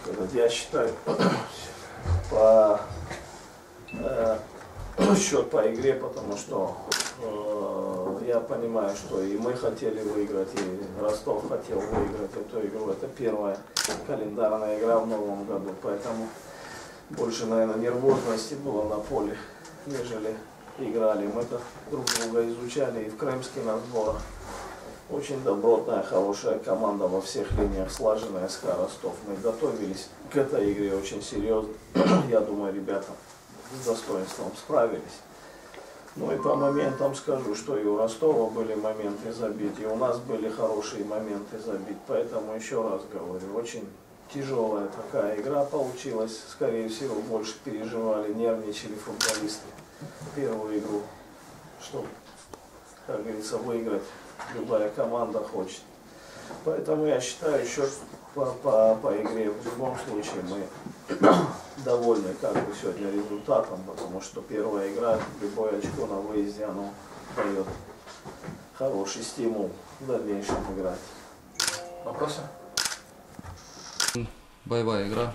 Я считаю, по счет по игре, потому что я понимаю, что и мы хотели выиграть, и Ростов хотел выиграть эту игру. Это первая календарная игра в новом году, поэтому больше, наверное, нервозности было на поле, нежели играли. Мы-то друг друга изучали и в крымских сборах. Очень добротная, хорошая команда во всех линиях, слаженная СКА Ростов. Мы готовились к этой игре очень серьезно. Я думаю, ребята с достоинством справились. Ну и по моментам скажу, что и у Ростова были моменты забить, и у нас были хорошие моменты забить. Поэтому еще раз говорю, очень тяжелая такая игра получилась. Скорее всего, больше переживали, нервничали футболисты первую игру, чтобы, как говорится, выиграть. Любая команда хочет. Поэтому я считаю, счет по игре в любом случае мы довольны как бы сегодня результатом, потому что первая игра, любое очко на выезде, оно дает хороший стимул в дальнейшем играть. Вопросы? Боевая игра,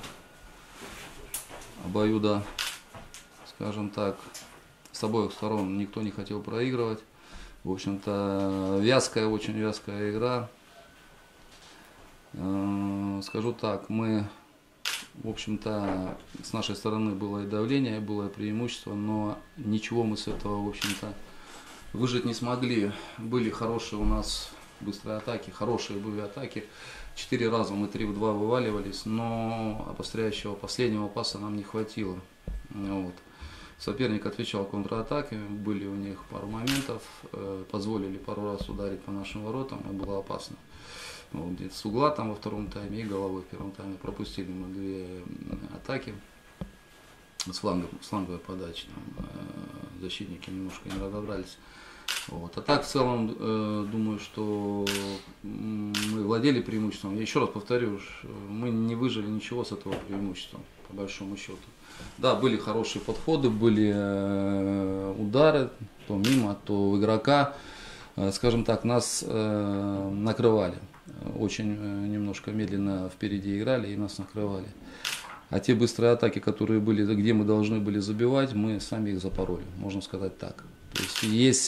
обоюда, скажем так, с обоих сторон никто не хотел проигрывать. В общем-то, вязкая, очень вязкая игра. Скажу так, мы, в общем-то, с нашей стороны было и давление, было и преимущество, но ничего мы с этого, в общем-то, выжить не смогли. Были хорошие у нас быстрые атаки, хорошие были атаки. 4 раза мы 3 в 2 вываливались, но обостряющего последнего паса нам не хватило. Вот. Соперник отвечал контратаками, были у них пару моментов, позволили пару раз ударить по нашим воротам, и было опасно. Вот, где-то с угла там во втором тайме и головой в первом тайме пропустили мы 2 атаки с фланговой подачи. Там, защитники немножко не разобрались. Вот. А так в целом думаю, что мы владели преимуществом. Я еще раз повторю, мы не выжили ничего с этого преимущества, по большому счету. Да, были хорошие подходы, были удары, то мимо, то в игрока. Скажем так, нас накрывали. Очень немножко медленно впереди играли и нас накрывали. А те быстрые атаки, которые были, где мы должны были забивать, мы сами их запороли, можно сказать так. То есть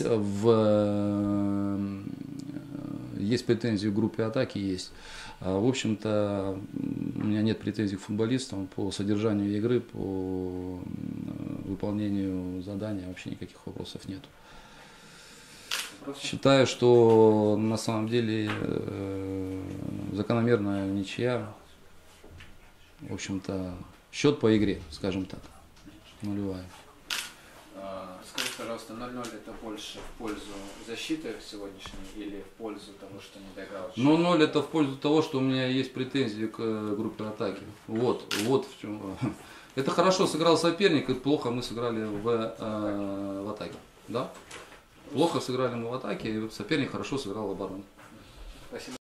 есть претензии в группе атаки, есть. В общем-то, у меня нет претензий к футболистам по содержанию игры, по выполнению задания, вообще никаких вопросов нет. Считаю, что на самом деле закономерная ничья, в общем-то, счет по игре, скажем так, нулевая. Скажите, пожалуйста, 0-0 это больше в пользу защиты сегодняшней или в пользу того, что не доиграл? 0-0 это в пользу того, что у меня есть претензии к группе атаки. Вот в чем. Это хорошо сыграл соперник, и плохо мы сыграли в атаке. Да? Плохо сыграли мы в атаке, и соперник хорошо сыграл в обороне. Спасибо.